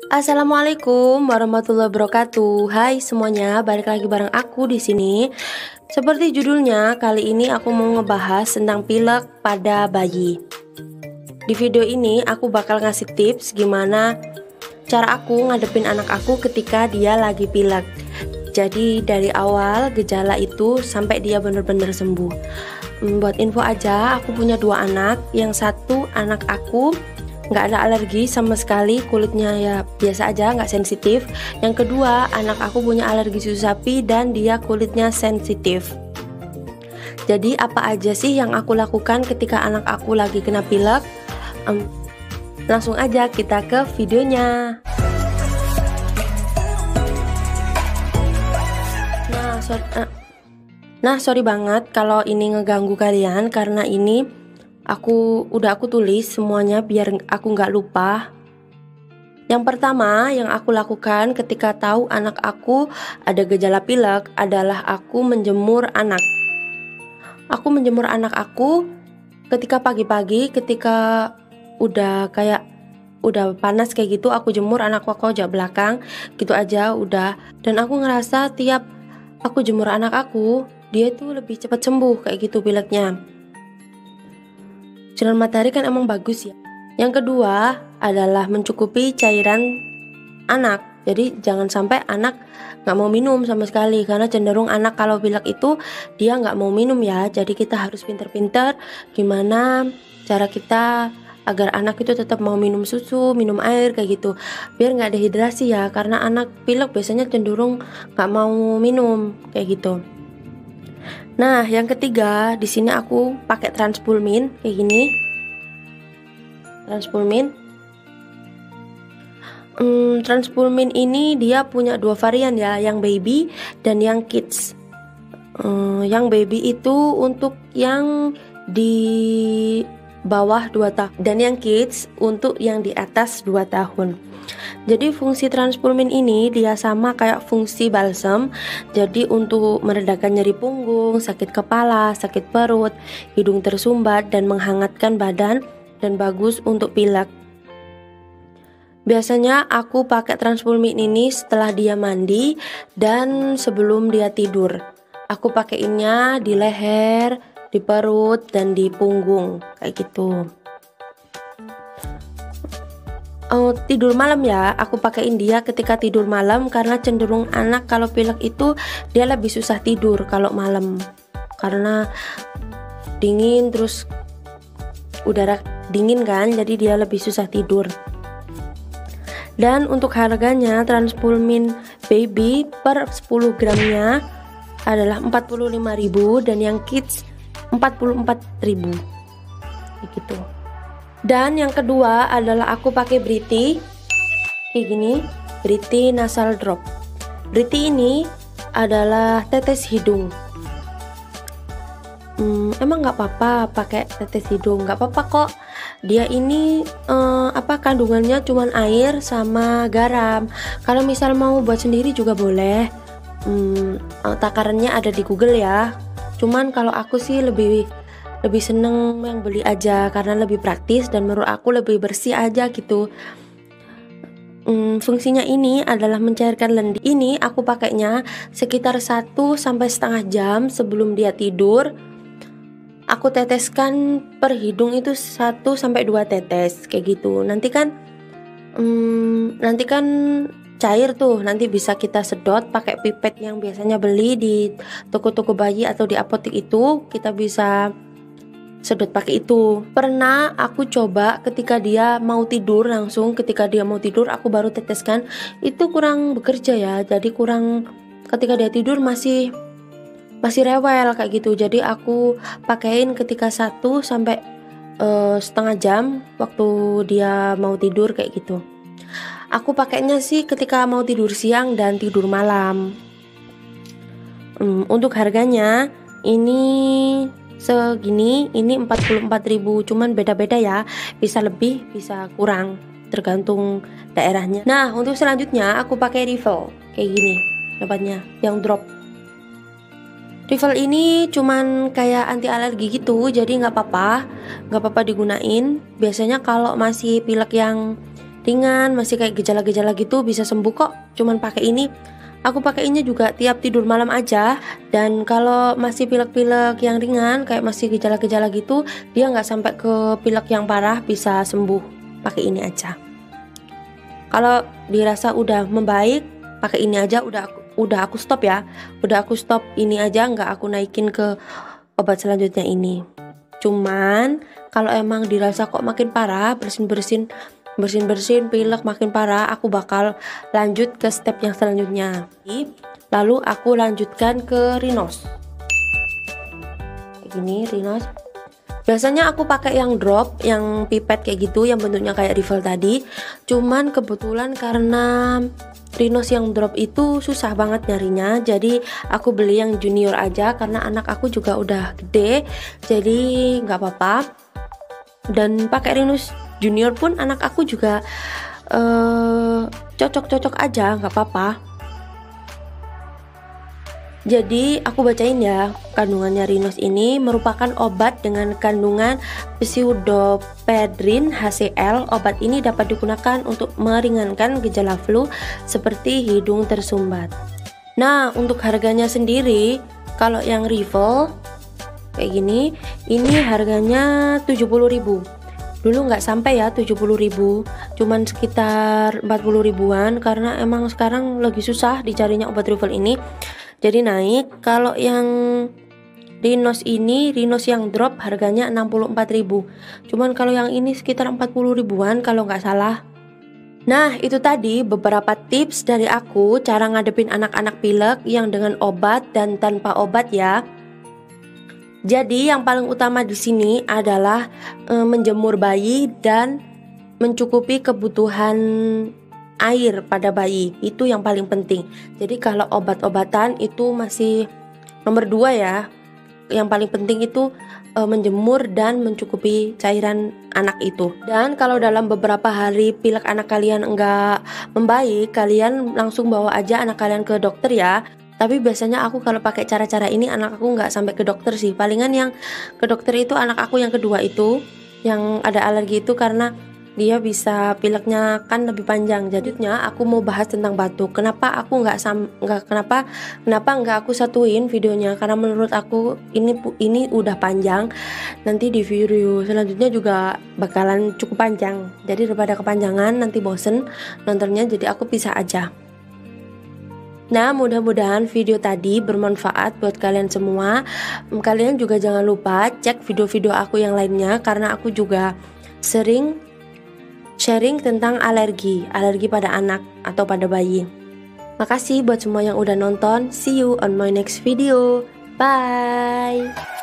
Assalamualaikum warahmatullahi wabarakatuh. Hai semuanya, balik lagi bareng aku di sini. Seperti judulnya, kali ini aku mau ngebahas tentang pilek pada bayi. Di video ini aku bakal ngasih tips gimana cara aku ngadepin anak aku ketika dia lagi pilek. Jadi dari awal gejala itu sampai dia bener-bener sembuh. Buat info aja, aku punya 2 anak. Yang satu anak aku nggak ada alergi sama sekali, kulitnya ya biasa aja, nggak sensitif. Yang kedua anak aku punya alergi susu sapi dan dia kulitnya sensitif. Jadi apa aja sih yang aku lakukan ketika anak aku lagi kena pilek? Langsung aja kita ke videonya. Sorry banget kalau ini ngeganggu kalian, karena ini aku tulis semuanya biar aku nggak lupa. Yang pertama yang aku lakukan ketika tahu anak aku ada gejala pilek adalah aku menjemur anak. Aku menjemur anak aku ketika pagi-pagi, ketika udah panas kayak gitu, aku jemur anakku, aku ojek belakang gitu aja udah. Dan aku ngerasa tiap aku jemur anak aku, dia tuh lebih cepat sembuh kayak gitu pileknya. Sinar matahari kan emang bagus ya. Yang kedua adalah mencukupi cairan anak. Jadi jangan sampai anak nggak mau minum sama sekali, karena cenderung anak kalau pilek itu dia nggak mau minum ya. Jadi kita harus pinter-pinter gimana cara kita agar anak itu tetap mau minum susu, minum air kayak gitu, biar nggak dehidrasi ya. Karena anak pilek biasanya cenderung nggak mau minum kayak gitu. Nah, yang ketiga di sini aku pakai Transpulmin kayak gini. Transpulmin ini dia punya 2 varian ya, yang baby dan yang kids. Yang baby itu untuk yang di bawah 2 tahun dan yang kids untuk yang di atas 2 tahun. Jadi fungsi Transpulmin ini dia sama kayak fungsi balsam. Jadi untuk meredakan nyeri punggung, sakit kepala, sakit perut, hidung tersumbat, dan menghangatkan badan, dan bagus untuk pilek. Biasanya aku pakai Transpulmin ini setelah dia mandi dan sebelum dia tidur. Aku pakainya di leher, di perut, dan di punggung kayak gitu. Tidur malam ya, aku pakein dia ketika tidur malam, karena cenderung anak kalau pilek itu dia lebih susah tidur kalau malam, karena dingin, terus udara dingin kan, jadi dia lebih susah tidur. Dan untuk harganya Transpulmin baby per 10 gramnya adalah 45.000 dan yang kids 44.000 gitu. Dan yang kedua adalah aku pakai Briti kayak gini, Briti nasal drop. Briti ini adalah tetes hidung. Emang nggak apa-apa pakai tetes hidung, nggak apa-apa kok. Dia ini kandungannya cuman air sama garam. Kalau misal mau buat sendiri juga boleh. Takarannya ada di Google ya. Cuman kalau aku sih lebih seneng yang beli aja, karena lebih praktis dan menurut aku lebih bersih aja gitu. Fungsinya ini adalah mencairkan lendir. Ini aku pakainya sekitar 1 sampai setengah jam sebelum dia tidur. Aku teteskan per hidung itu 1 sampai 2 tetes kayak gitu. Nanti kan cair tuh, nanti bisa kita sedot pakai pipet yang biasanya beli di toko-toko bayi atau di apotek itu, kita bisa sedot pakai itu. Pernah aku coba ketika dia mau tidur, langsung ketika dia mau tidur aku baru teteskan, itu kurang bekerja ya. Jadi ketika dia tidur masih rewel kayak gitu. Jadi aku pakein ketika 1 sampai setengah jam waktu dia mau tidur kayak gitu. Aku pakainya sih ketika mau tidur siang dan tidur malam. Untuk harganya ini segini, ini 44.000, cuman beda-beda ya, bisa lebih bisa kurang tergantung daerahnya. Nah, untuk selanjutnya aku pakai Refill kayak gini dapatnya, yang drop. Refill ini cuman kayak anti alergi gitu, jadi nggak apa-apa digunain. Biasanya kalau masih pilek yang ringan, masih kayak gejala-gejala gitu bisa sembuh kok. Cuman pakai ini. Aku pakainya juga tiap tidur malam aja. Dan kalau masih pilek-pilek yang ringan, kayak masih gejala-gejala gitu, dia nggak sampai ke pilek yang parah, bisa sembuh. Pakai ini aja. Kalau dirasa udah membaik, pakai ini aja. Udah aku stop ya. Udah aku stop ini aja, nggak aku naikin ke obat selanjutnya ini. Cuman kalau emang dirasa kok makin parah, bersin-bersin pilek makin parah, aku bakal lanjut ke step yang selanjutnya. Lalu aku lanjutkan ke Rinos. Kayak gini Rinos. Biasanya aku pakai yang drop, yang pipet kayak gitu, yang bentuknya kayak refill tadi. Cuman kebetulan karena Rinos yang drop itu susah banget nyarinya, jadi aku beli yang junior aja karena anak aku juga udah gede, jadi nggak apa-apa. Dan pakai Rinos junior pun anak aku juga cocok-cocok aja, nggak apa-apa. Jadi aku bacain ya, kandungannya Rinos ini merupakan obat dengan kandungan pseudoephedrine HCl. Obat ini dapat digunakan untuk meringankan gejala flu seperti hidung tersumbat. Nah, untuk harganya sendiri, kalau yang refill kayak gini, ini harganya 70.000. Dulu nggak sampai ya 70.000, cuman sekitar 40 ribuan karena emang sekarang lagi susah dicarinya obat refill ini. Jadi naik. Kalau yang Rinos ini, Rinos yang drop harganya 64.000. Cuman kalau yang ini sekitar 40 ribuan kalau nggak salah. Nah, itu tadi beberapa tips dari aku cara ngadepin anak-anak pilek yang dengan obat dan tanpa obat ya. Jadi yang paling utama di sini adalah menjemur bayi dan mencukupi kebutuhan air pada bayi, itu yang paling penting. Jadi kalau obat-obatan itu masih nomor 2 ya. Yang paling penting itu menjemur dan mencukupi cairan anak itu. Dan kalau dalam beberapa hari pilek anak kalian enggak membaik, kalian langsung bawa aja anak kalian ke dokter ya. Tapi biasanya aku kalau pakai cara-cara ini anak aku nggak sampai ke dokter sih. Palingan yang ke dokter itu anak aku yang kedua itu, yang ada alergi itu, karena dia bisa pileknya kan lebih panjang. Jadinya aku mau bahas tentang batuk. Kenapa aku kenapa nggak aku satuin videonya? Karena menurut aku ini udah panjang. Nanti di video selanjutnya juga bakalan cukup panjang. Jadi daripada kepanjangan nanti bosen nontonnya, jadi aku pisah aja. Nah, mudah-mudahan video tadi bermanfaat buat kalian semua. Kalian juga jangan lupa cek video-video aku yang lainnya karena aku juga sering sharing tentang alergi pada anak atau pada bayi. Makasih buat semua yang udah nonton. See you on my next video. Bye.